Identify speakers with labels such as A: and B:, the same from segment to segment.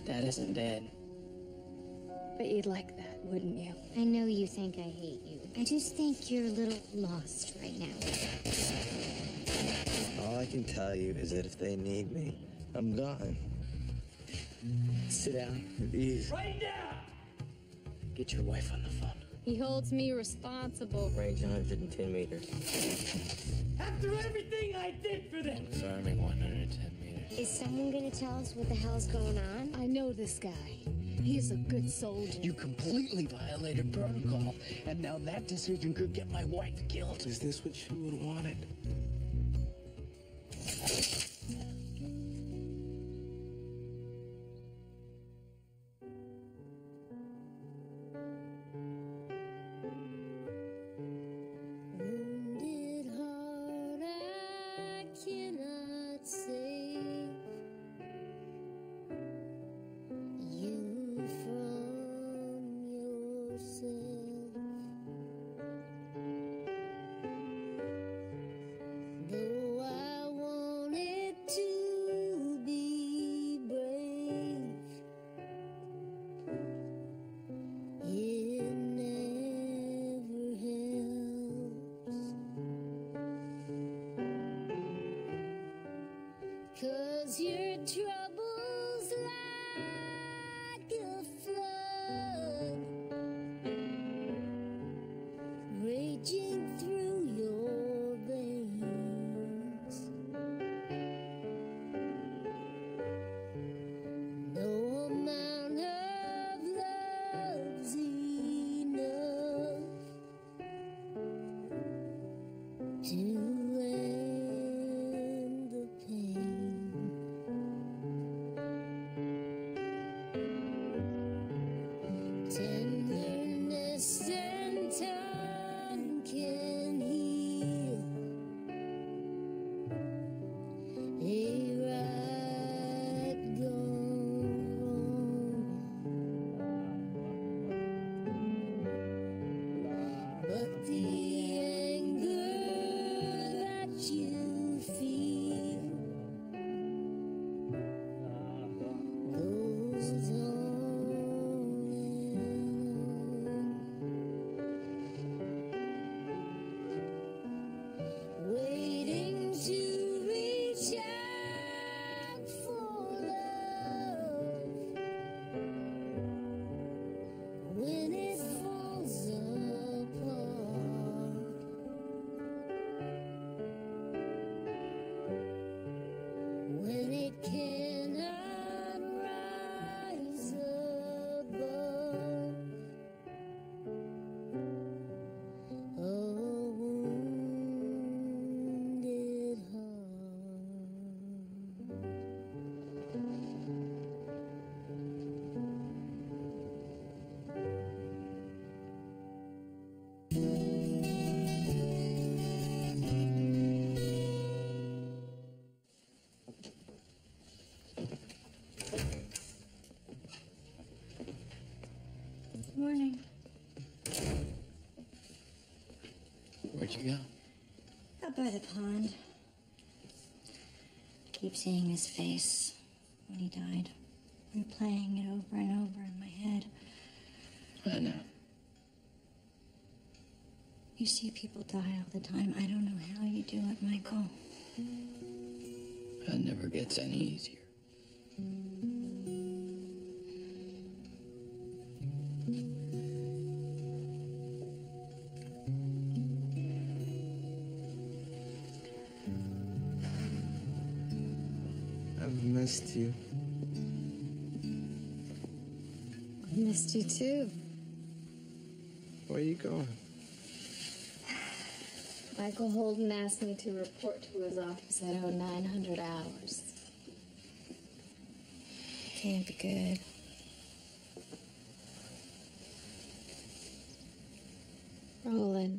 A: Dad isn't dead. But you'd like that, wouldn't you?
B: I know you think I hate you. I just think you're a little lost right now.
C: All I can tell you is that if they need me, I'm gone.
A: Sit down.
C: Please.
A: Right now! Get your wife on the phone.
B: He holds me responsible.
C: Range 110 meters.
A: After everything I did for them!
C: Disarming 110 meters.
B: Is someone gonna tell us what the hell's going on?
D: I know this guy. He is a good soldier.
A: You completely violated protocol, and now that decision could get my wife killed.
C: Is this what she would have wanted?
B: Wounded heart, I cannot save you from yourself. Though I wanted to be brave, it never helps. 'Cause your trouble's like a flood raging through your veins. No amount of love's enough to end the pain. Tenderness and time can heal a right gone wrong. But the anger that you feel goes on waiting to reach out for love when it falls apart. When it cannot rise above a wounded
D: Morning.
A: Where'd you go?
B: Out by the pond. Keep seeing his face when he died. Replaying it over and over in my head.
A: I know.
B: You see people die all the time. I don't know how you do it, Michael.
A: It never gets any easier.
C: I've missed you.
D: I missed you too.
C: Where are you going?
D: Michael Holden asked me to report to his office at 0900 hours.
B: Can't be good.
D: Roland,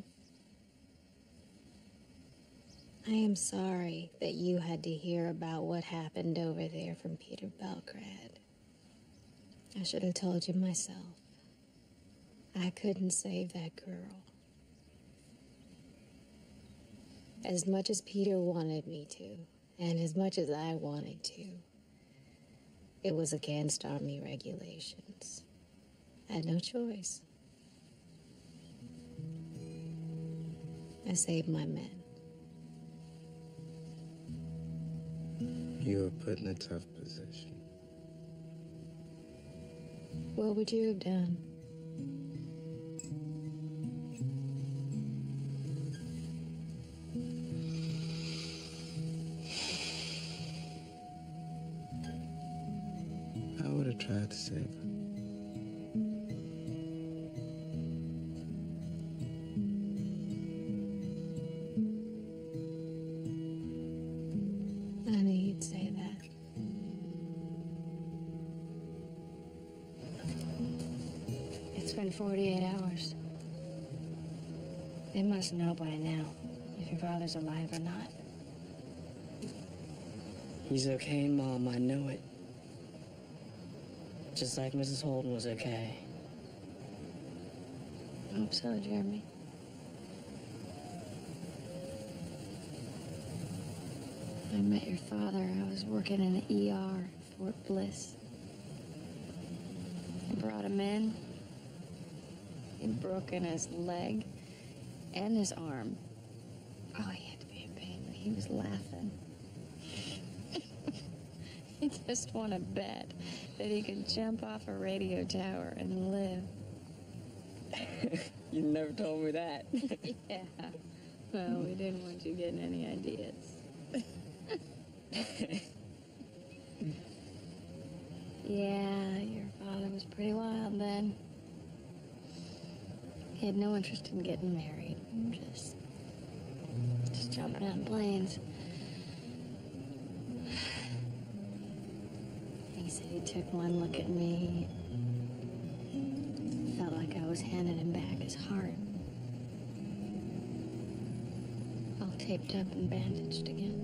D: I am sorry that you had to hear about what happened over there from Peter Belgrad. I should have told you myself. I couldn't save that girl. As much as Peter wanted me to, and as much as I wanted to, It was against Army regulations. I had no choice. I saved my men.
C: You were put in a tough position.
D: What would you have done?
C: I would have tried to save her.
D: I knew you'd say that.
B: It's been 48 hours. They must know by now if your father's alive or not.
E: He's okay, Mom, I know it. Just like Mrs. Holden was okay.
B: I hope so, Jeremy. I met your father. I was working in the ER at Fort Bliss. I brought him in. He'd broken his leg and his arm. Oh, he had to be in pain, but he was laughing. He just won a bet that he could jump off a radio tower and live.
E: You never told me that.
B: Yeah. Well, we didn't want you getting any ideas. Yeah, your father was pretty wild then. He had no interest in getting married. Just jumping on planes. He said he took one look at me. Felt like I was handing him back his heart. All taped up and bandaged again.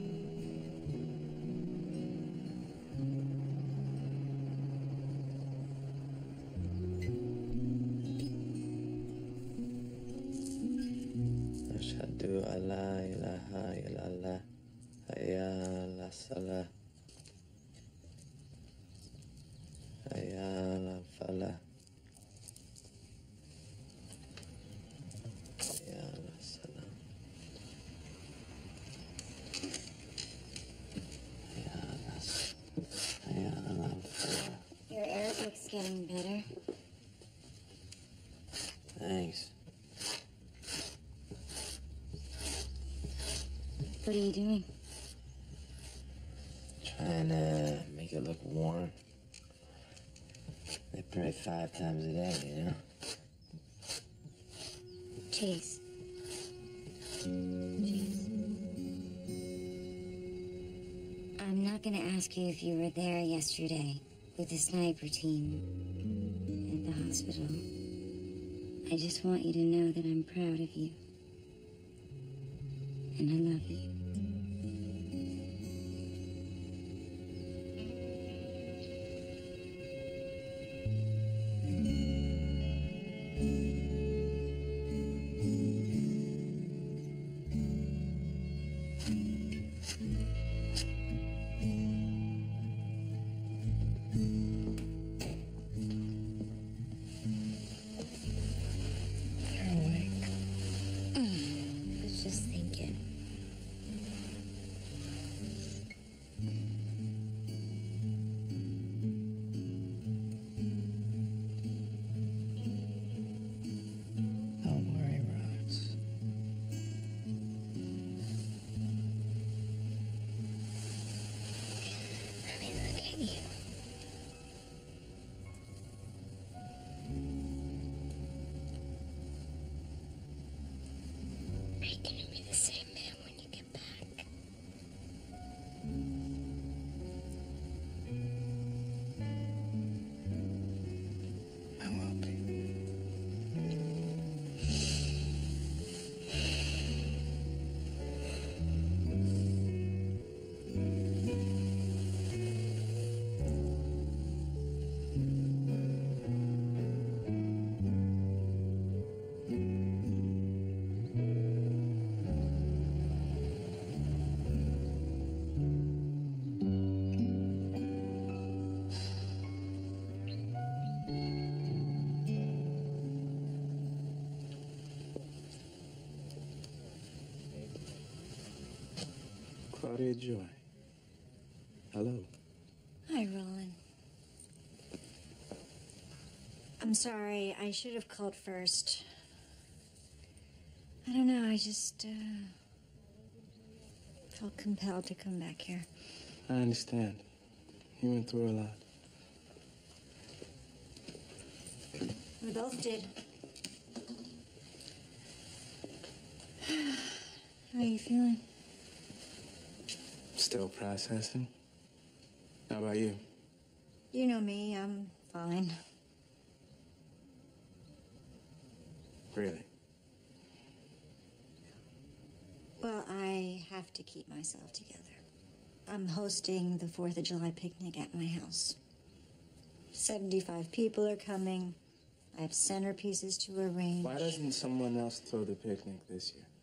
C: Ashhadu alla ilaha illallah. Hayya ala salah. Hayya ala falah. Hayya ala salam. Hayya ala falah.
B: Your Arabic's getting better.
C: Thanks.
B: What are you doing?
C: Trying to make it look warm. They pray 5 times a day, you know?
B: Chase. I'm not gonna ask you if you were there yesterday with the sniper team at the hospital. I just want you to know that I'm proud of you. And I love you. I was just thinking.
F: Claudia Joy. Hello.
B: Hi, Roland. I'm sorry. I should have called first. I don't know. I just felt compelled to come back here.
F: I understand. You went through a lot.
B: We both did. How are you feeling?
F: Still processing. How about you?
B: You know me. I'm fine.
F: Really?
B: Well, I have to keep myself together. I'm hosting the 4th of July picnic at my house. 75 people are coming. I have centerpieces to arrange.
F: Why doesn't someone else throw the picnic this year?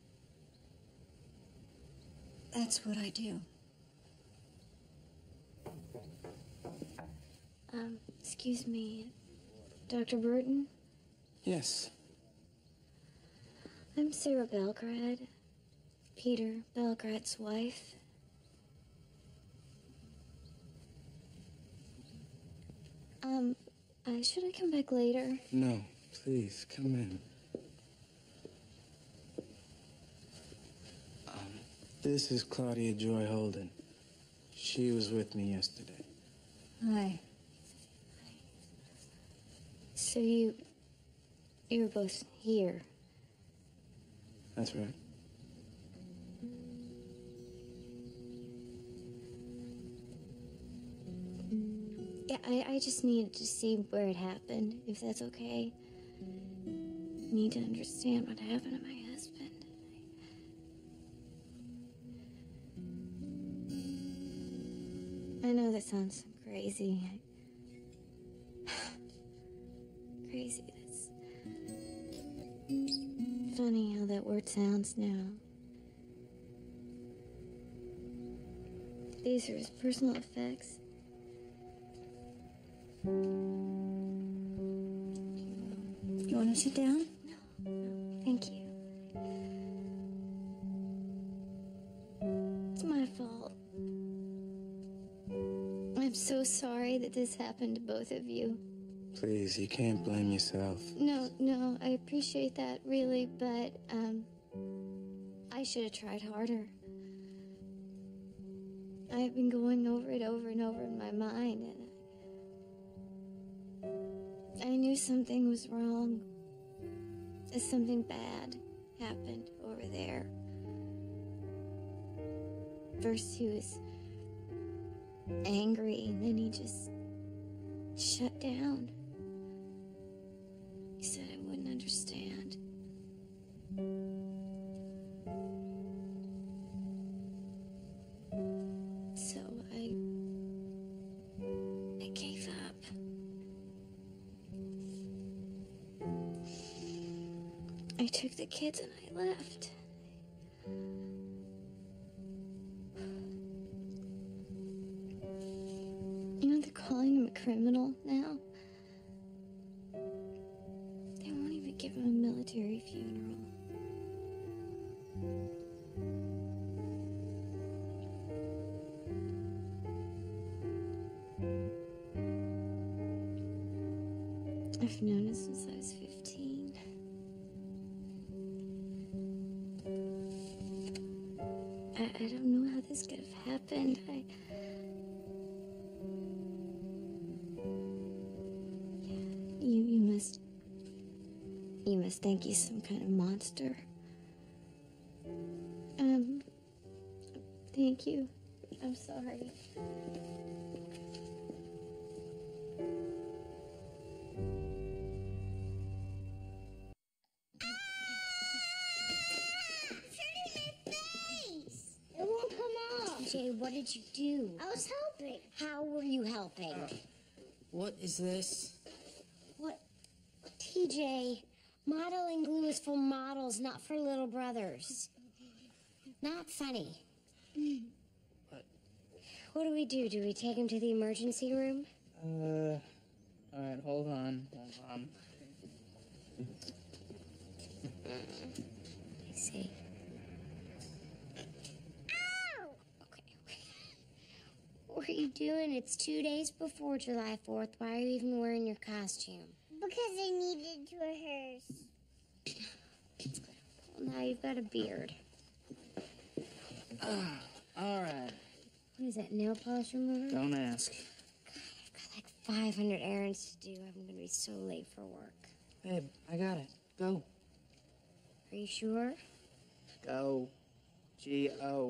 B: That's what I do.
D: Excuse me, Dr. Burton?
F: Yes.
D: I'm Sarah Belgrad, Peter Belgrad's wife. Should I come back later?
F: No, please, come in. This is Claudia Joy Holden. She was with me yesterday.
B: Hi.
D: So you were both here.
F: That's right.
D: Yeah, I just needed to see where it happened, if that's okay. Need to understand what happened to my husband. I know that sounds crazy. Crazy, that's funny how that word sounds now. These are his personal effects.
B: You want to sit down?
D: No, thank you. It's my fault. I'm so sorry that this happened to both of you.
F: Please, you can't blame yourself.
D: No, I appreciate that, really, but, I should have tried harder. I've been going over it over and over in my mind, and I knew something was wrong. That something bad happened over there. First he was angry, and then he just shut down. He said I wouldn't understand. So I gave up. I took the kids and I left. You know, they're calling him a criminal now. They won't even give him a military funeral. I've known him since I was 15. I don't know how this could have happened. You must think he's some kind of monster. Thank you. I'm sorry.
B: TJ, what did you do?
G: I was helping.
B: How were you helping?
E: What is this?
B: What? TJ, modeling glue is for models, not for little brothers. Not funny. What do we do? Do we take him to the emergency room?
E: All right, hold on.
B: I see. doing? It's 2 days before July 4th. Why are you even wearing your costume?
G: Because I needed to rehearse.
B: Well, now you've got a beard.
E: All right.
B: What is that, nail polish remover?
E: Don't ask.
B: I've got like 500 errands to do. I'm gonna be so late for work.
E: Babe, I got it. Go.
B: Are you sure?
E: Go. G-O.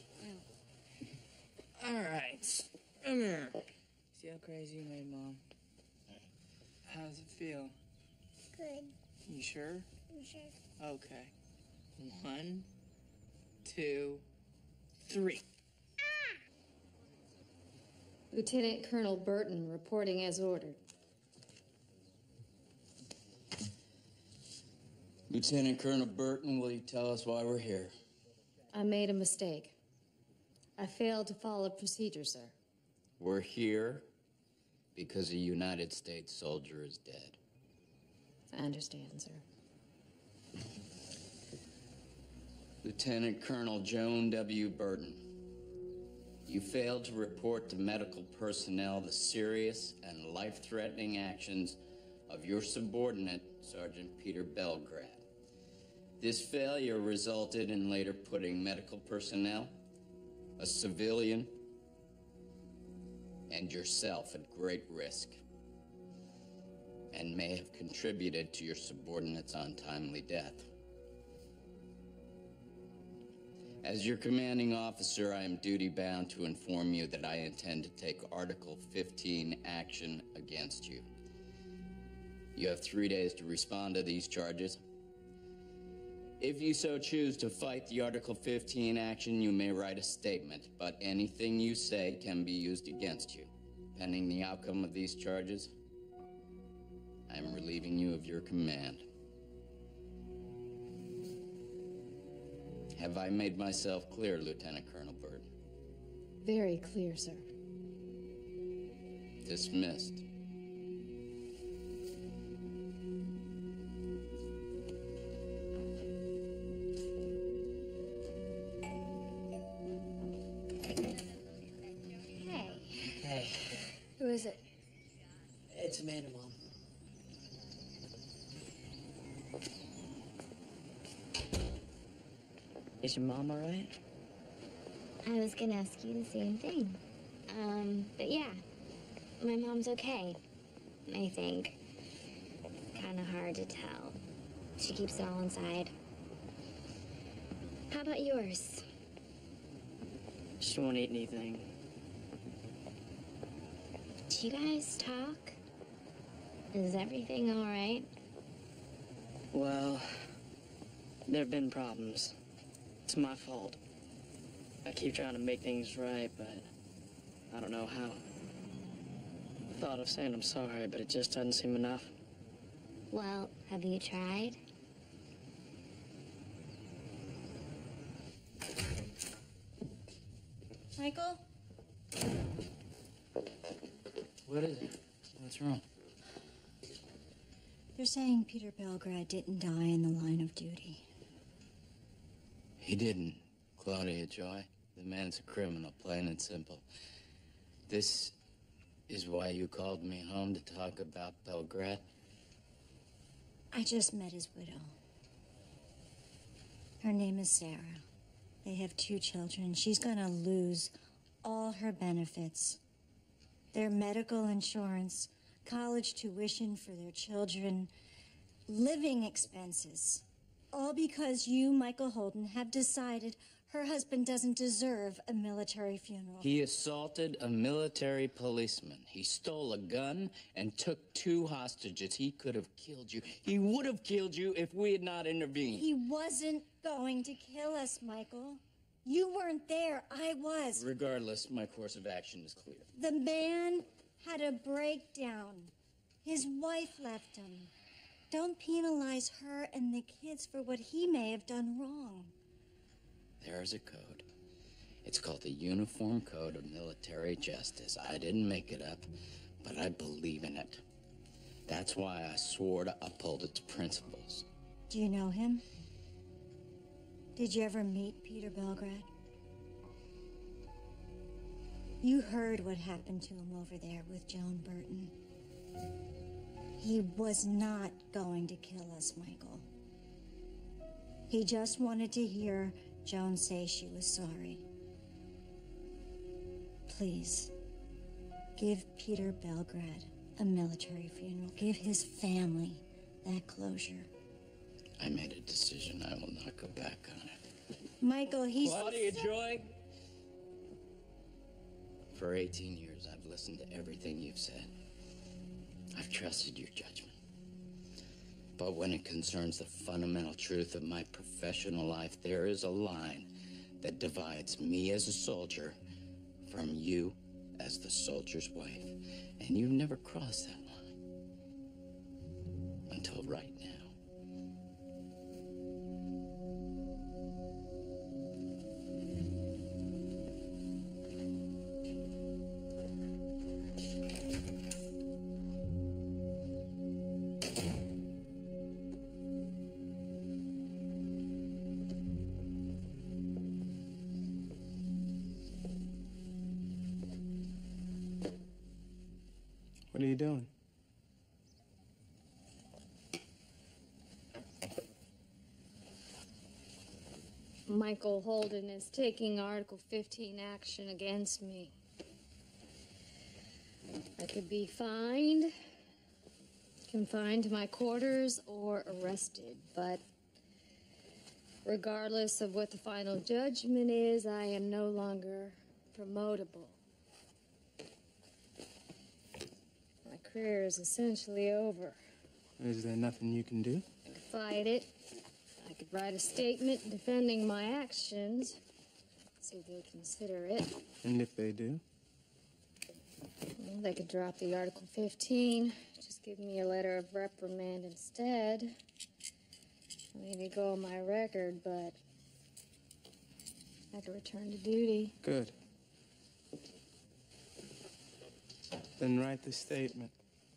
E: All right. Come here. See how crazy you made Mom? How does it feel?
G: Good.
E: You sure?
G: I'm sure.
E: Okay. 1, 2, 3.
D: Lieutenant Colonel Burton reporting as ordered.
H: Lieutenant Colonel Burton, will you tell us why we're here?
D: I made a mistake. I failed to follow procedure, sir.
H: We're here because a United States soldier is dead.
D: I understand, sir.
H: Lieutenant Colonel Joan W. Burton, you failed to report to medical personnel the serious and life-threatening actions of your subordinate, Sergeant Peter Belgrad. This failure resulted in later putting medical personnel, a civilian, and yourself at great risk, and may have contributed to your subordinate's untimely death. As your commanding officer, I am duty-bound to inform you that I intend to take Article 15 action against you. You have 3 days to respond to these charges. If you so choose to fight the Article 15 action, you may write a statement, but anything you say can be used against you. Pending the outcome of these charges, I am relieving you of your command. Have I made myself clear, Lieutenant Colonel Burton?
D: Very clear, sir.
H: Dismissed.
B: Hey.
A: Hey,
B: Who is it?
A: it's Amanda, Mom. Is your mom all right?
B: I was gonna ask you the same thing. But yeah, my mom's okay, I think. Kinda hard to tell. She keeps it all inside. How about yours?
A: She won't eat anything.
B: Do you guys talk? Is everything all right?
A: Well, there have been problems. It's my fault. I keep trying to make things right, but I don't know how. I thought of saying I'm sorry, but it just doesn't seem enough.
B: Well, have you tried?
I: Michael?
H: What is it? What's wrong?
I: They're saying Peter Belgrad didn't die in the line of duty.
H: He didn't, Claudia Joy. The man's a criminal, plain and simple. This is why you called me home to talk about Belgrad?
I: I just met his widow. Her name is Sarah. They have 2 children. She's gonna lose all her benefits. Their medical insurance, college tuition for their children, living expenses. All because you, Michael Holden, have decided her husband doesn't deserve a military funeral.
H: He assaulted a military policeman. He stole a gun and took 2 hostages. He could have killed you. He would have killed you if we had not intervened.
I: He wasn't going to kill us, Michael. You weren't there. I was.
H: Regardless, my course of action is clear.
I: The man had a breakdown. His wife left him. Don't penalize her and the kids for what he may have done wrong.
H: There is a code. It's called the Uniform Code of Military Justice. I didn't make it up, but I believe in it. That's why I swore to uphold its principles.
I: Do you know him? Did you ever meet Peter Belgrad? You heard what happened to him over there with Joan Burton. He was not going to kill us, Michael. He just wanted to hear Joan say she was sorry. Please, give Peter Belgrade a military funeral. Give his family that closure.
H: I made a decision. I will not go back on it.
I: Michael, he's...
J: Claudia Joy?
H: For 18 years, I've listened to everything you've said. I've trusted your judgment. But when it concerns the fundamental truth of my professional life, there is a line that divides me as a soldier from you as the soldier's wife. And you've never crossed that line. Until right now.
F: What are you doing?
D: Michael Holden is taking Article 15 action against me. I could be fined, confined to my quarters, or arrested, but regardless of what the final judgment is, I am no longer promotable. My career is essentially over.
F: Is there nothing you can do?
D: I could fight it. I could write a statement defending my actions. See if they consider it.
F: And if they do?
D: Well, they could drop the Article 15. Just give me a letter of reprimand instead. Maybe go on my record, but I could return to duty.
F: Good. Then write the statement.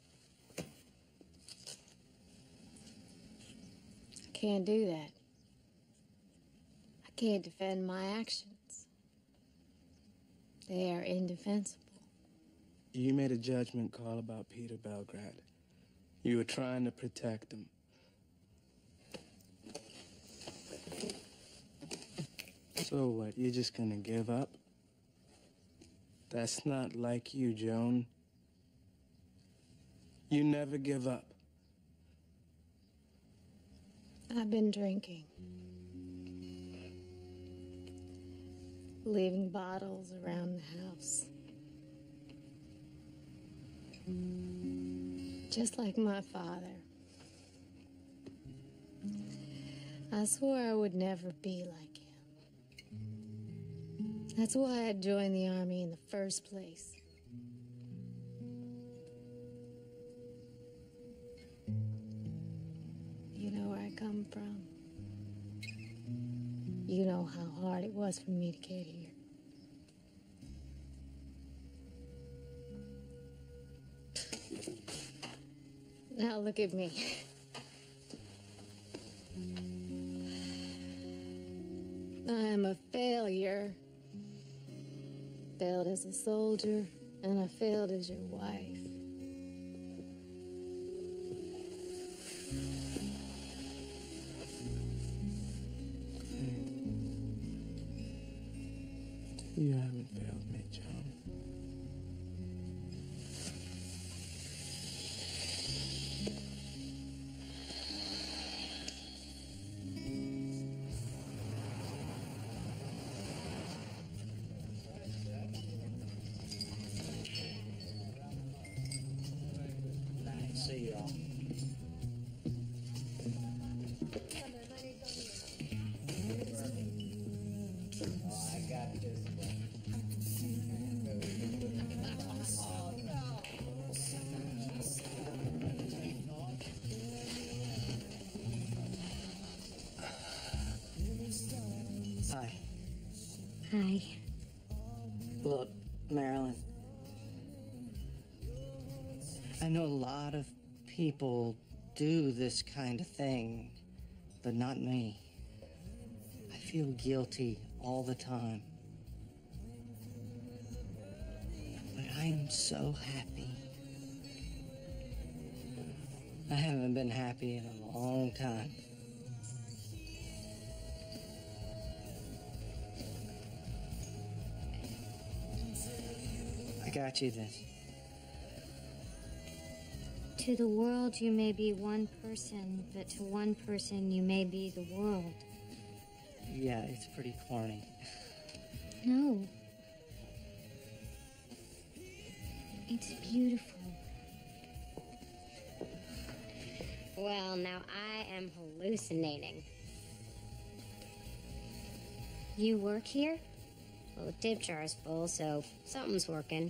D: I can't do that. I can't defend my actions. They are indefensible.
F: You made a judgment call about Peter Belgrade. You were trying to protect him. So what, you're just gonna give up? That's not like you, Joan. You never give up.
D: I've been drinking. Leaving bottles around the house. Just like my father. I swore I would never be like him. That's why I joined the Army in the first place. You know where I come from. You know how hard it was for me to get here. Now look at me. I am a failure. Failed as a soldier, and I failed as your wife.
F: You haven't failed me, Joan.
J: See y'all. I got this. Hi.
B: Hi.
J: Look, Marilyn. I know a lot of people do this kind of thing, but not me. I feel guilty all the time. I'm so happy. I haven't been happy in a long time. I got you this.
B: To the world, you may be one person, but to one person, you may be the world.
J: Yeah, it's pretty corny.
B: No. It's beautiful. Well, now I am hallucinating. You work here? Well, the tip jar is full, so something's working.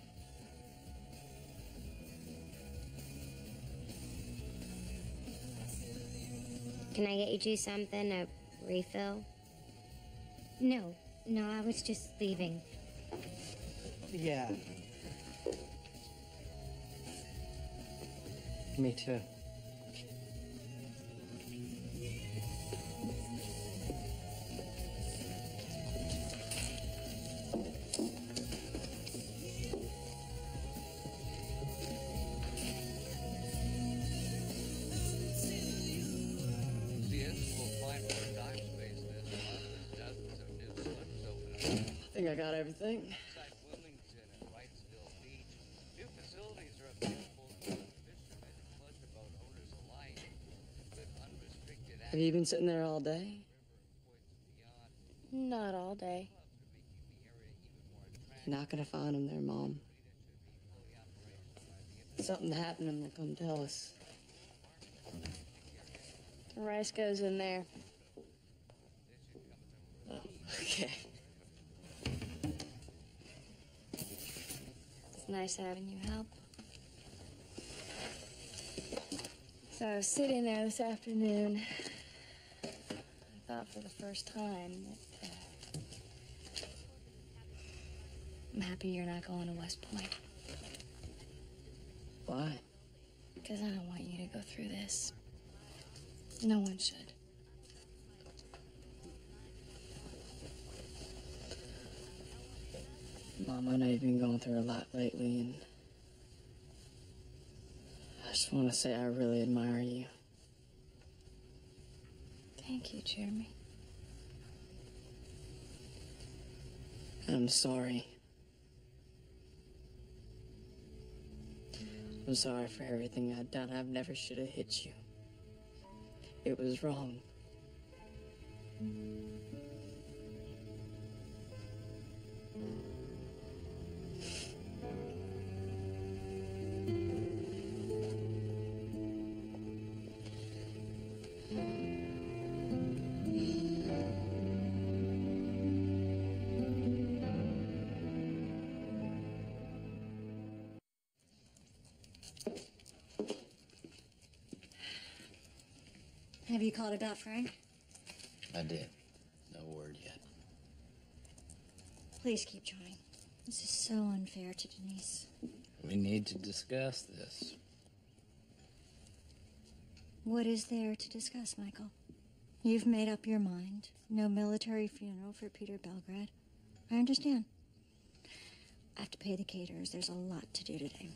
B: Can I get you something, a refill? No, I was just leaving.
J: Yeah. Me too.
A: I think I got everything. Have you been sitting there all day?
B: Not all day.
A: You're not gonna find him there, Mom. If something happened, and they'll come tell us.
B: The rice goes in there.
A: Oh, okay.
B: It's nice having you help. So I was sitting there this afternoon. I thought for the first time that I'm happy you're not going to West Point.
A: Why?
B: Because I don't want you to go through this. No one should.
A: Mom, I know you've been going through a lot lately, and I just want to say I really admire you.
B: Thank you, Jeremy.
A: I'm sorry. I'm sorry for everything I've done. I never should have hit you. It was wrong.
I: Have you called about Frank?
H: I did. No word yet.
I: Please keep trying. This is so unfair to Denise.
H: We need to discuss this.
I: What is there to discuss, Michael? You've made up your mind. No military funeral for Peter Belgrade. I understand. I have to pay the caterers. There's a lot to do today.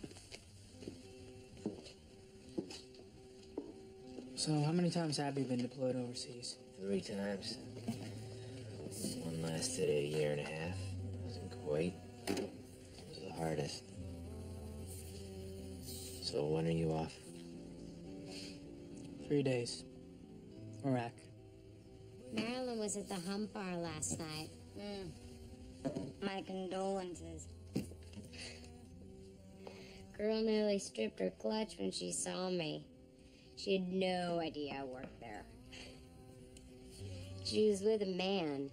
E: So, how many times have you been deployed overseas?
C: 3 times. One lasted a year and a half. I was in Kuwait. It was the hardest. So when are you off?
E: 3 days. Iraq.
B: Marilyn was at the hump bar last night. My condolences. Girl nearly stripped her clutch when she saw me. She had no idea I worked there. She was with a man.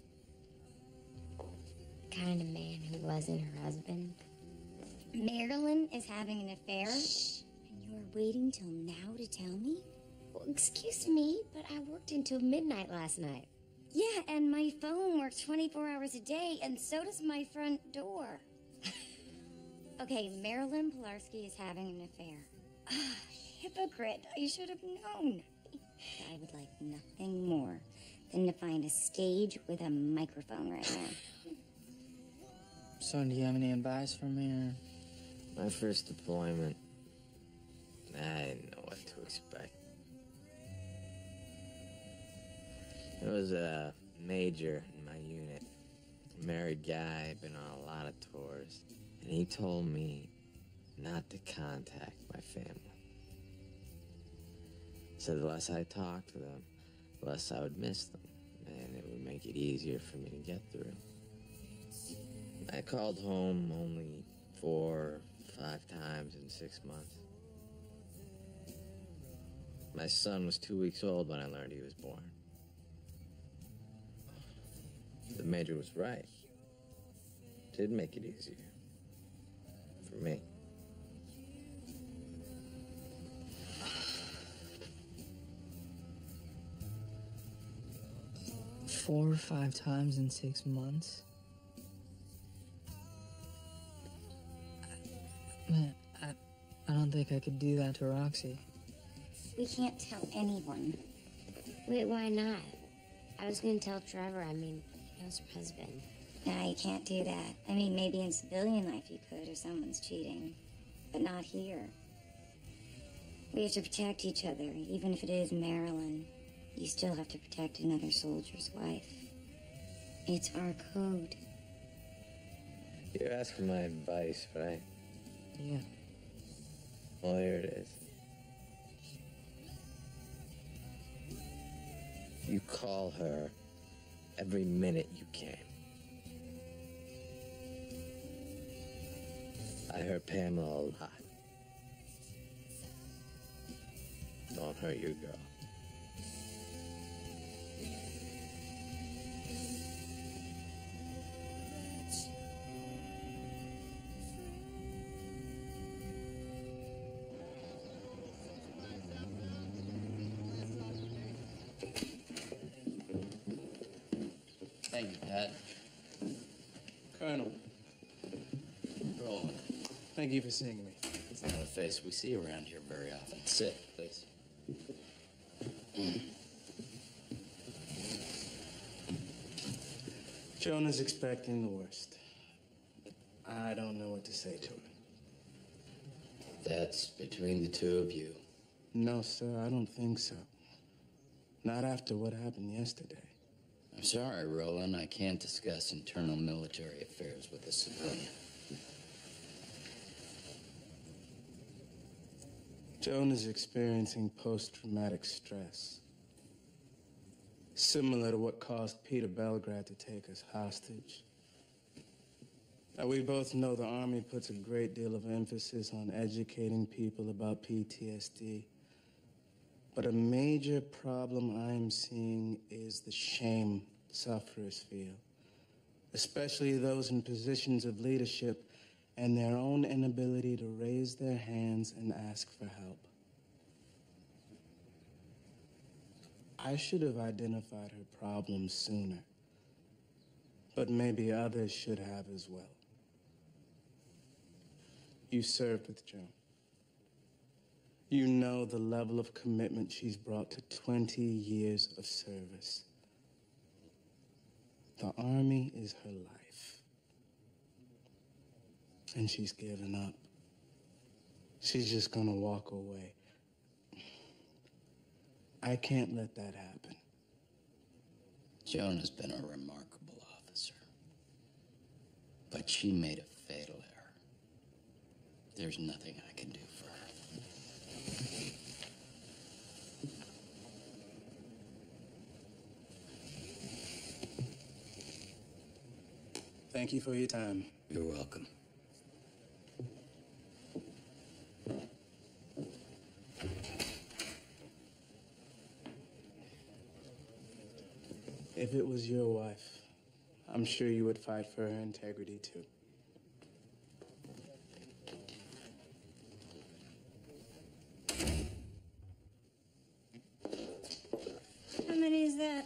B: Kind of man who wasn't her husband.
K: Marilyn is having an affair?
B: Shh.
K: And you're waiting till now to tell me?
B: Well, excuse me, but I worked until midnight last night.
K: Yeah, and my phone works 24 hours a day, and so does my front door. Okay, Marilyn Pilarski is having an affair. Hypocrite, I should have known. I would like nothing more than to find a stage with a microphone right now.
E: So, do you have any advice for me, or?
C: My first deployment, I didn't know what to expect. There was a major in my unit, a married guy, been on a lot of tours, and he told me not to contact my family. Said the less I talked to them, the less I would miss them, and it would make it easier for me to get through. I called home only 4 or 5 times in 6 months. My son was 2 weeks old when I learned he was born. The major was right. It did make it easier. For me.
E: Four or 5 times in 6 months? Man, I don't think I could do that to Roxy.
K: We can't tell anyone.
B: Wait, why not? I was gonna tell Trevor, he knows her husband.
K: No, you can't do that. Maybe in civilian life you could if someone's cheating, but not here. We have to protect each other, even if it is Marilyn. You still have to protect another soldier's wife. It's our code.
C: You're asking my advice, right?
E: Yeah.
C: Well, here it is. You call her every minute you can. I heard Pamela a lot. Don't hurt your girl.
H: Thank you, Pat.
F: Colonel,
H: Roland.
F: thank you for seeing me.
H: It's not a face we see around here very often. Sit, please.
F: Jonah's expecting the worst. I don't know what to say to her.
H: That's between the two of you.
F: No, sir, I don't think so. Not after what happened yesterday.
H: I'm sorry, Roland. I can't discuss internal military affairs with a civilian.
F: Joan is experiencing post-traumatic stress. Similar to what caused Peter Belgrade to take us hostage. Now, we both know the Army puts a great deal of emphasis on educating people about PTSD. But a major problem I'm seeing is the shame sufferers feel, especially those in positions of leadership and their own inability to raise their hands and ask for help. I should have identified her problems sooner, but maybe others should have as well. You served with Joan. You know the level of commitment she's brought to 20 years of service. The Army is her life. And she's given up. She's just gonna walk away. I can't let that happen.
H: Joan has been a remarkable officer. But she made a fatal error. There's nothing I can do for her.
F: Thank you for your time.
H: You're welcome.
F: If it was your wife, I'm sure you would fight for her integrity too.
I: How many is that?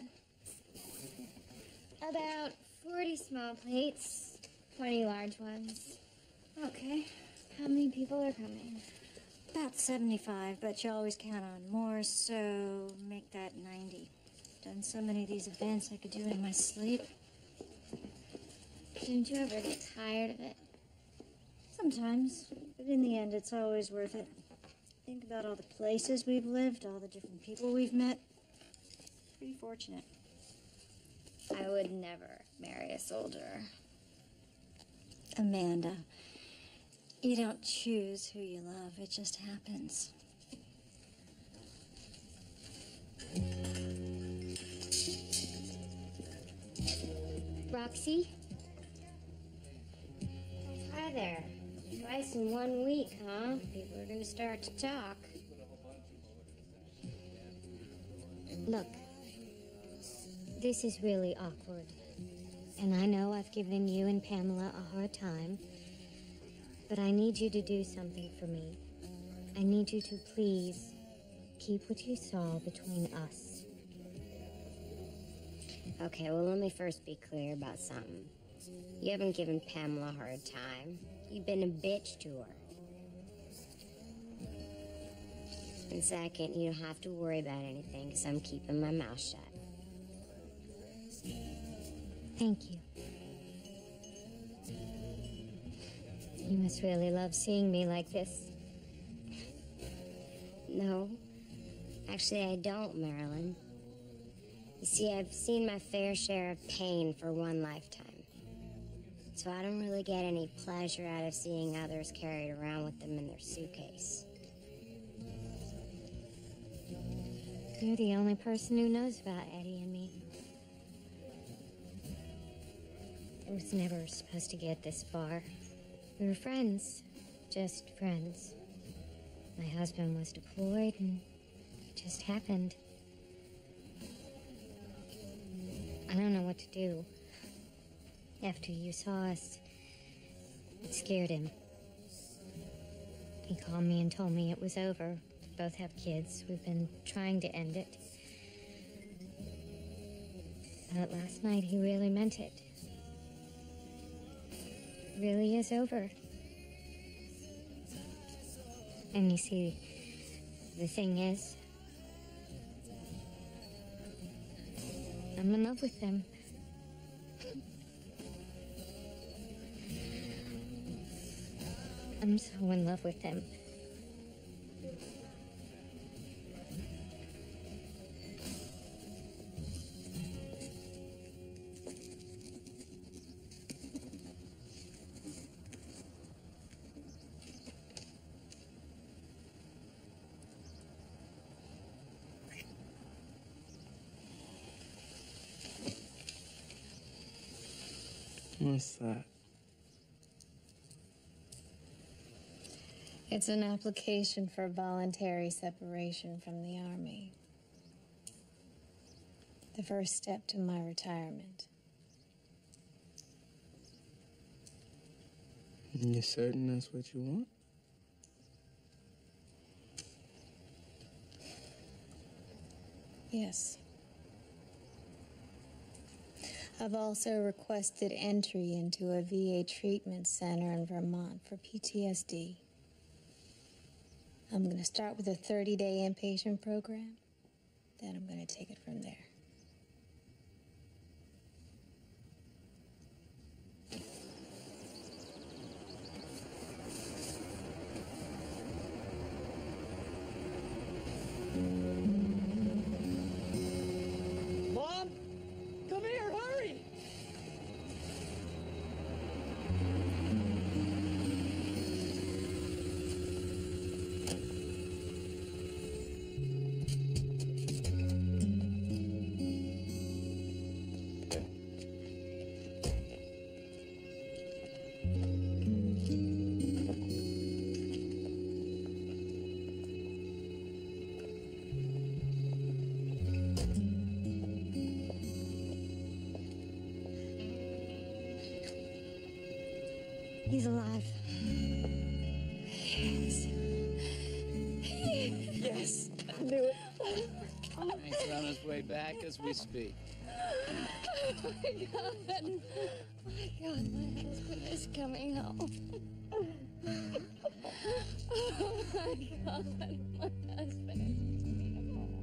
K: About 40 small plates, 20 large ones.
I: Okay.
K: How many people are coming?
I: About 75, but you always count on more, so make that 90. Done so many of these events I could do it in my sleep.
K: Didn't you ever get tired of it?
I: Sometimes, but in the end, it's always worth it. Think about all the places we've lived, all the different people we've met. Pretty fortunate.
K: I would never marry a soldier.
I: Amanda, you don't choose who you love, it just happens.
K: Roxy? Hi there. Twice in 1 week, huh? People are gonna start to talk. Look, this is really awkward. And I know I've given you and Pamela a hard time, but I need you to do something for me. I need you to please keep what you saw between us. Okay, well, let me first be clear about something. You haven't given Pamela a hard time. You've been a bitch to her. And second, you don't have to worry about anything, because I'm keeping my mouth shut. Thank you. You must really love seeing me like this. No, actually I don't, Marilyn. You see, I've seen my fair share of pain for one lifetime. So I don't really get any pleasure out of seeing others carried around with them in their suitcase. You're the only person who knows about Eddie and me. It was never supposed to get this far. We were friends, just friends. My husband was deployed and it just happened. I don't know what to do. After you saw us, it scared him. He called me and told me it was over. We both have kids. We've been trying to end it. But last night he really meant it. It really is over. And you see, the thing is, I'm in love with him. I'm so in love with him.
F: What's that?
D: It's an application for voluntary separation from the Army. The first step to my retirement.
F: You certain that's what you want?
D: Yes. I've also requested entry into a VA treatment center in Vermont for PTSD. I'm going to start with a 30-day inpatient program. Then I'm going to take it from there.
E: Mom! Come here, hurry!
K: He's alive. Yes.
E: Yes, I knew it. He's on his way back as we speak.
K: Oh my God. Oh my God, my husband is coming home. Oh my God, my husband is coming home.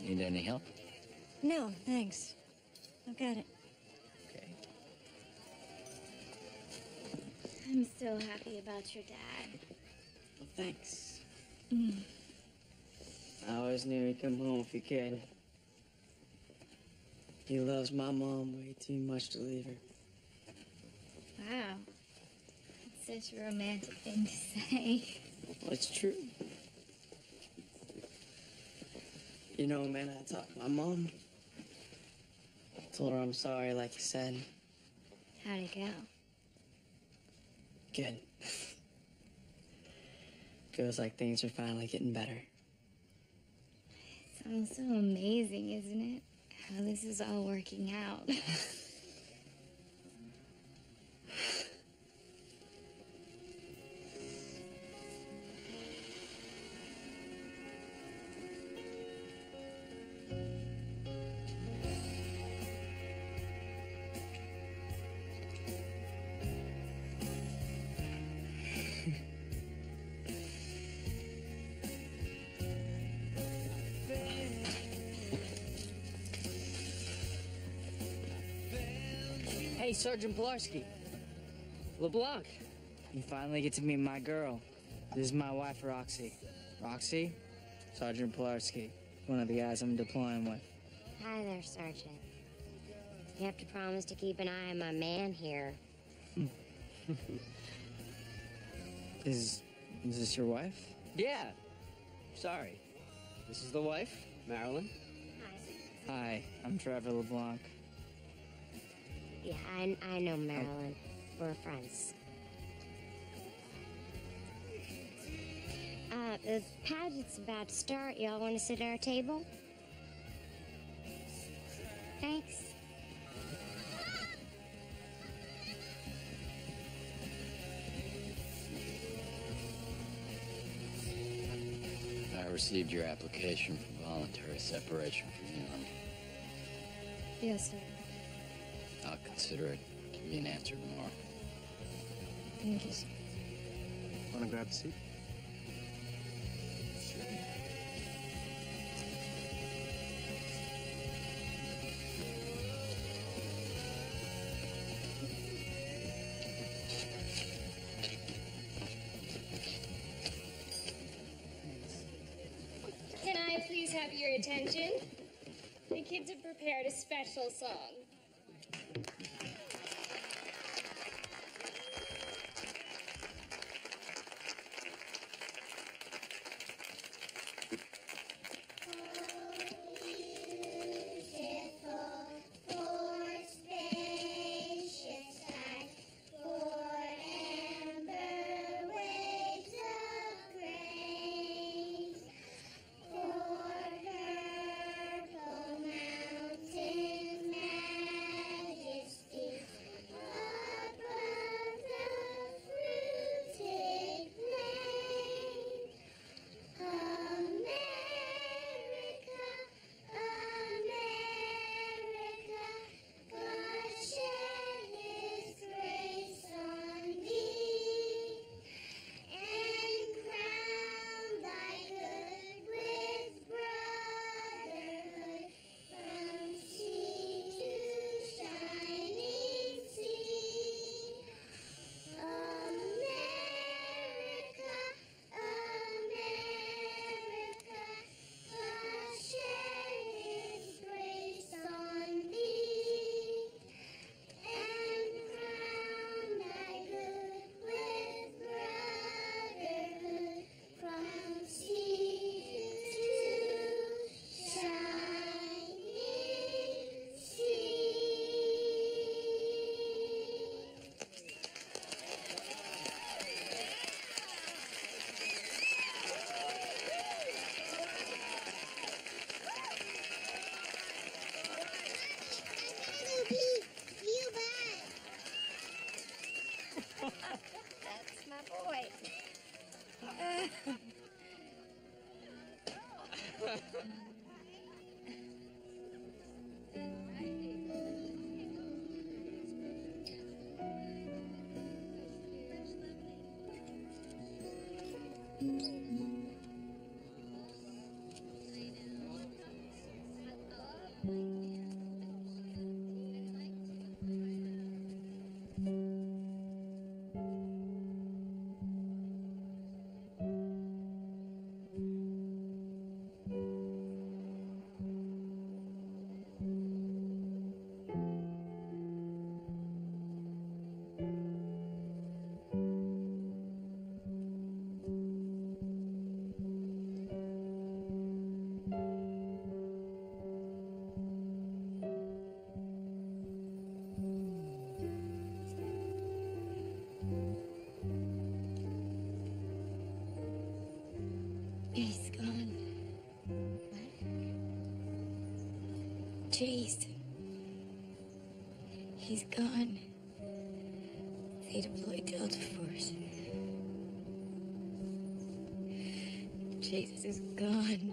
H: Need any help?
I: No, thanks. I've got it.
H: Okay.
K: I'm so happy about your dad.
A: Well, thanks. I always knew he'd come home if he could. He loves my mom way too much to leave her.
K: Wow. That's such a romantic thing to say.
A: Well, it's true. You know, man, I talked to my mom. Told her I'm sorry, like you said.
K: How'd it go?
A: Good. Feels like things are finally getting better.
K: Sounds so amazing, isn't it? How this is all working out.
E: Hey, Sergeant Pilarski. LeBlanc. You finally get to meet my girl. This is my wife, Roxy. Roxy? Sergeant Pilarski. One of the guys I'm deploying with.
B: Hi there, Sergeant. You have to promise to keep an eye on my man here.
E: Is this your wife?
A: Yeah. Sorry. This is the wife, Marilyn.
E: Hi, I'm Trevor LeBlanc.
B: Yeah, I know Marilyn. We're friends. The pageant's about to start. Y'all want to sit at our table? Thanks.
H: I received your application for voluntary separation from the Army.
K: Yes, sir.
H: I'll consider it. Give me an answer tomorrow.
K: Thank you, sir.
F: Want to grab a seat?
L: Can I please have your attention? The kids have prepared a special song.
G: Mountain man.
D: Jason. He's gone. They deployed Delta Force. Jason is gone.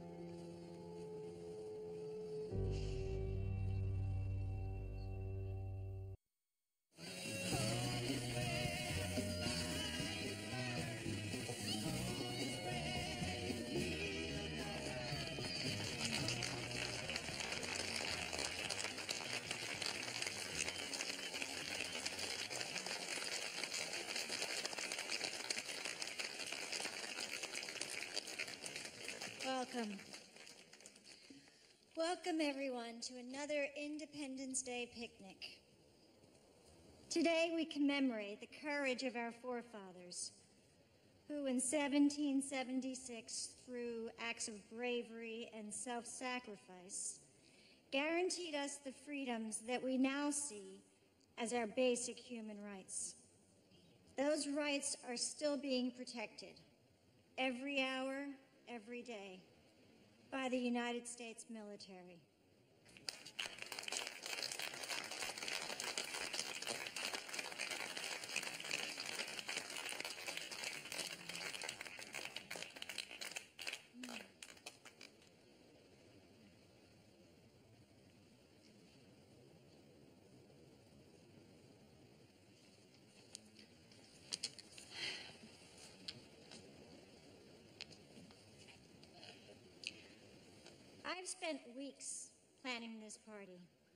I: Welcome. Welcome, everyone, to another Independence Day picnic. Today, we commemorate the courage of our forefathers, who in 1776, through acts of bravery and self-sacrifice, guaranteed us the freedoms that we now see as our basic human rights. Those rights are still being protected every hour, every day, by the United States military. I've spent weeks planning this party.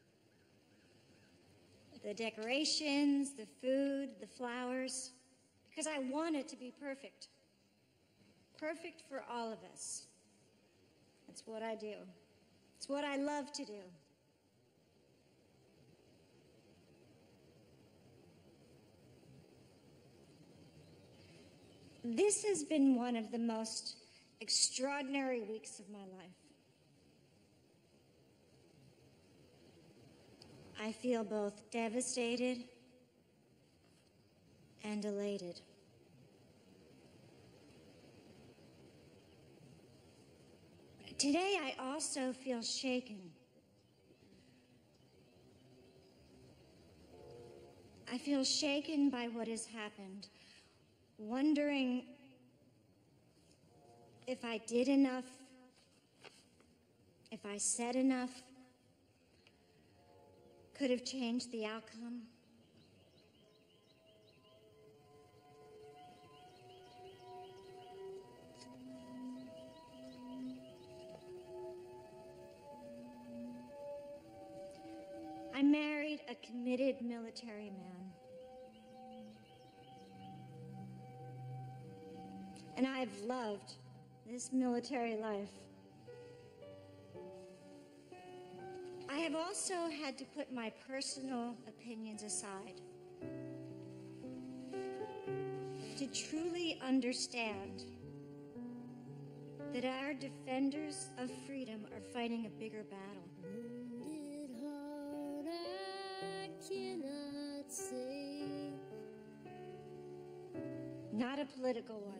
I: The decorations, the food, the flowers, because I want it to be perfect. Perfect for all of us. That's what I do. It's what I love to do. This has been one of the most extraordinary weeks of my life. I feel both devastated and elated. Today, I also feel shaken. I feel shaken by what has happened, wondering if I did enough, if I said enough, could have changed the outcome. I married a committed military man. And I've loved this military life. I have also had to put my personal opinions aside to truly understand that our defenders of freedom are fighting a bigger battle. Not a political one.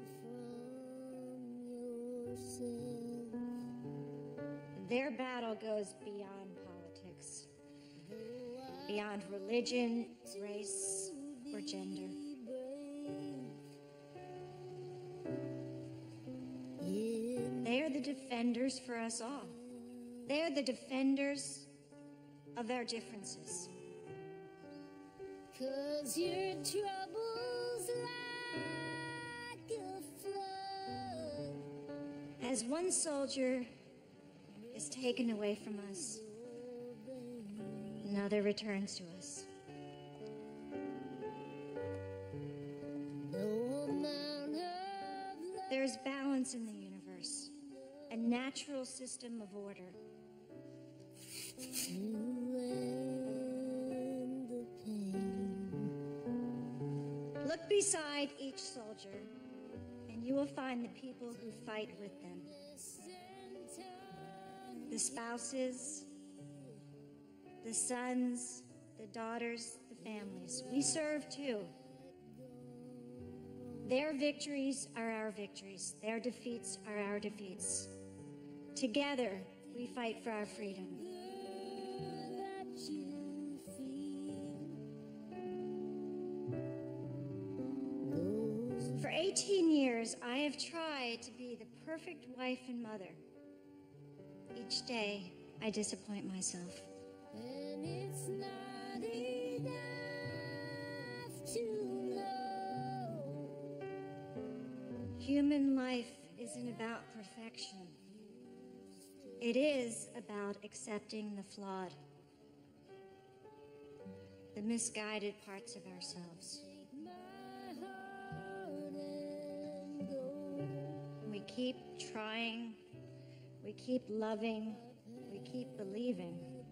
I: Their battle goes beyond politics, beyond religion, race, or gender. They are the defenders for us all. They are the defenders of our differences. 'Cause your troubles like a flood. As one soldier is taken away from us, another returns to us. There is balance in the universe, a natural system of order. Look beside each soldier, and you will find the people who fight with them. The spouses, the sons, the daughters, the families. We serve too. Their victories are our victories. Their defeats are our defeats. Together, we fight for our freedom. For 18 years, I have tried to be the perfect wife and mother. Each day, I disappoint myself.
M: And it's not enough to know.
I: Human life isn't about perfection. It is about accepting the flawed, the misguided parts of ourselves. We keep trying, we keep loving, we keep believing.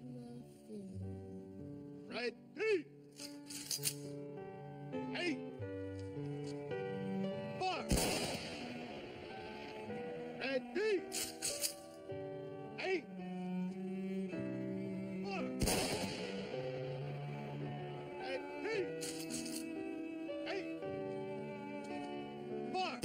N: Right? Hey! Hey! Bar! Right? Hey! Hey! Bar! Right? Hey! Hey! Bar!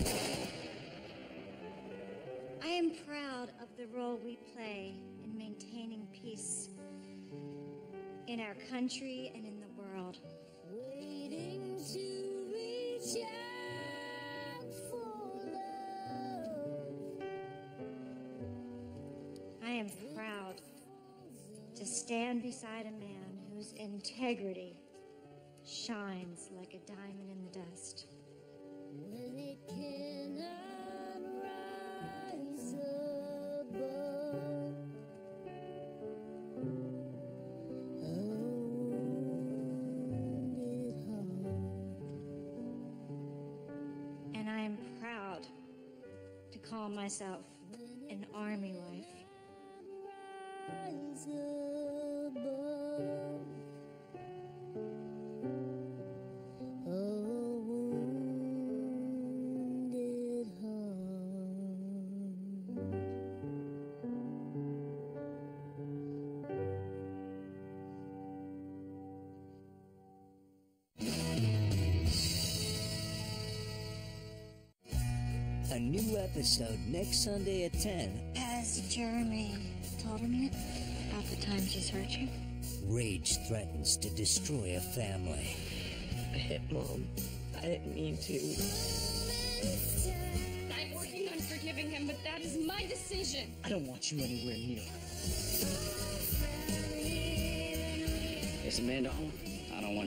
I: I am proud of the role we play in maintaining peace in our country and in the world.
M: Waiting to reach out for love.
I: I am proud to stand beside a man whose integrity shines like a diamond in the dust.
M: When it cannot rise above. A wounded heart.
I: And I am proud to call myself an army wife.
M: Rise above. A wounded heart.
O: A new episode next Sunday at 10.
B: Has Jeremy told him yet about the times he's hurt you?
O: Rage threatens to destroy a family.
A: I hit Mom. I didn't mean to.
L: I'm working on forgiving him, but that is my decision.
E: I don't want you anywhere near her.
A: Is Amanda home?
H: I don't want